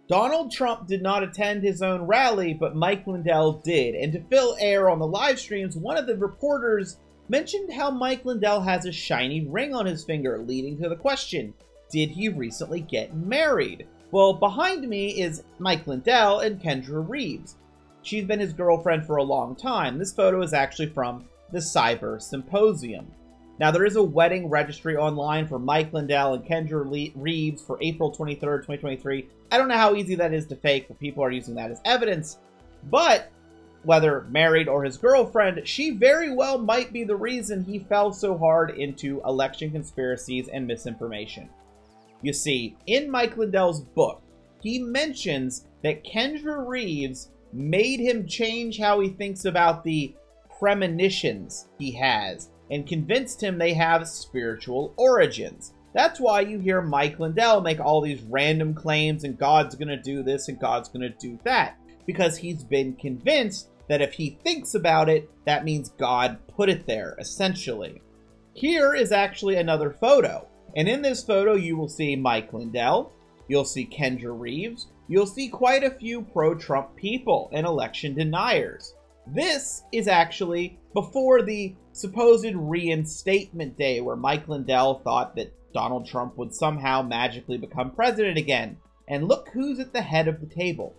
Donald Trump did not attend his own rally, but Mike Lindell did. And to fill air on the live streams, one of the reporters mentioned how Mike Lindell has a shiny ring on his finger, leading to the question, did he recently get married? Well, behind me is Mike Lindell and Kendra Reeves. She's been his girlfriend for a long time. This photo is actually from the Cyber Symposium. Now, there is a wedding registry online for Mike Lindell and Kendra Reeves for April 23rd, 2023. I don't know how easy that is to fake, but people are using that as evidence. But whether married or his girlfriend, she very well might be the reason he fell so hard into election conspiracies and misinformation. You see, in Mike Lindell's book, he mentions that Kendra Reeves made him change how he thinks about the premonitions he has, and convinced him they have spiritual origins. That's why you hear Mike Lindell make all these random claims and God's gonna do this and God's gonna do that, because he's been convinced that if he thinks about it, that means God put it there, essentially. Here is actually another photo, and in this photo you will see Mike Lindell, you'll see Kendra Reeves, you'll see quite a few pro-Trump people and election deniers. This is actually before the supposed reinstatement day where Mike Lindell thought that Donald Trump would somehow magically become president again. And look who's at the head of the table.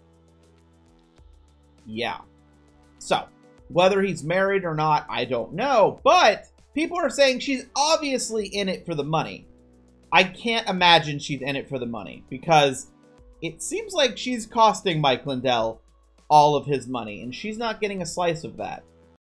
Yeah. So, whether he's married or not, I don't know, but people are saying she's obviously in it for the money. I can't imagine she's in it for the money, because it seems like she's costing Mike Lindell all of his money, and she's not getting a slice of that.